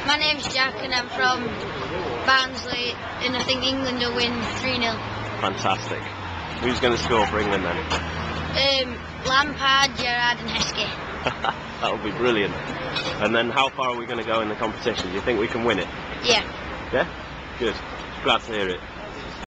My name's Jack and I'm from Barnsley, and I think England will win 3-0. Fantastic. Who's going to score for England then? Lampard, Gerrard and Heskey. That'll be brilliant. And then how far are we going to go in the competition? Do you think we can win it? Yeah. Yeah? Good. Glad to hear it.